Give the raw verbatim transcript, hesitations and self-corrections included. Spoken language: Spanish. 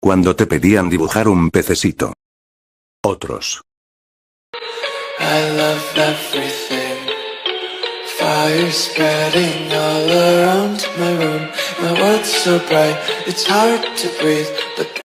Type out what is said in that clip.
Cuando te pedían dibujar un pececito. Otros. I love everything. Fire spreading all around my room. My world's so bright, it's hard to breathe, but